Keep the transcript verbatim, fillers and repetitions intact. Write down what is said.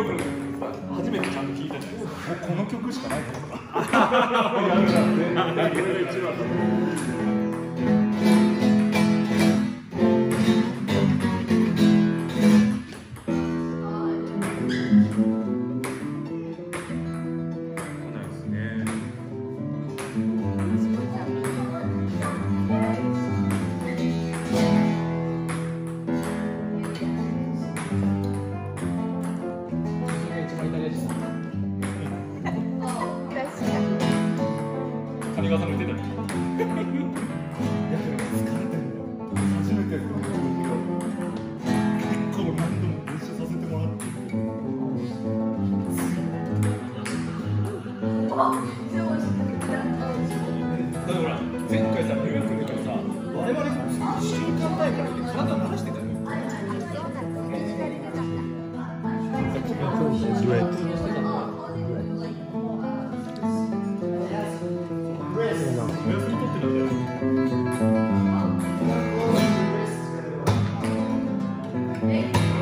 曲の初めてちゃんと聴いたじゃないですか。 この曲しかないと思う。 やるじゃんね。これが一番だと思う。谷川さんも言ってたね。 初めてこの曲を結構何度もご一緒させてもらって。 だってほら前回さニューヨークの時はさ我々いっしゅうかんまえから体慣らしてたよね。お休み取ってたんだよ。え